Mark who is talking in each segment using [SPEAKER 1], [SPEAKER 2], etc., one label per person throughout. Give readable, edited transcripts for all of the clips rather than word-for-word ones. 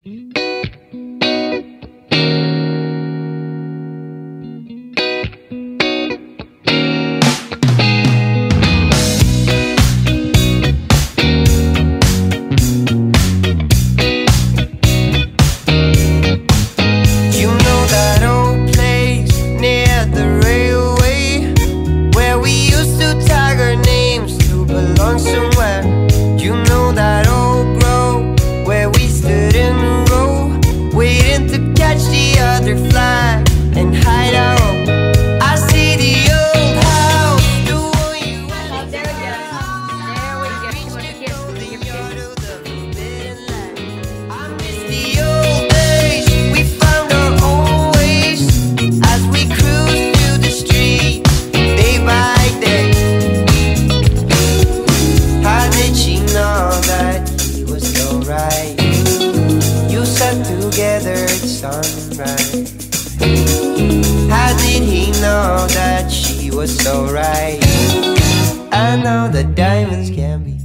[SPEAKER 1] sunrise. How did he know that she was so right? I know that diamonds can be.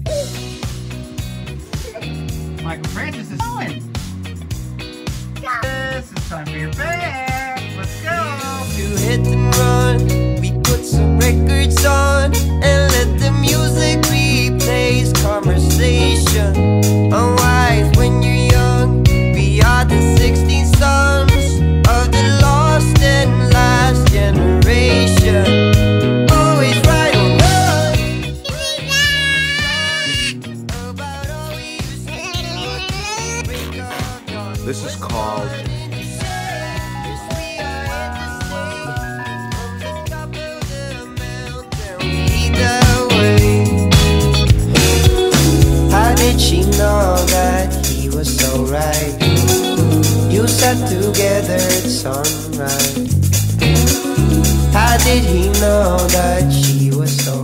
[SPEAKER 2] Michael Francis is going. This is time for your band. Let's go.
[SPEAKER 1] To hit and run, we put some records on and let the music replace conversation. Unwise when you're young, we are the 16 sons of the lost and last generation. Always right or wrong.
[SPEAKER 3] This is called
[SPEAKER 1] How did she know that he was so right? You sat together at sunrise. How did he know that she was so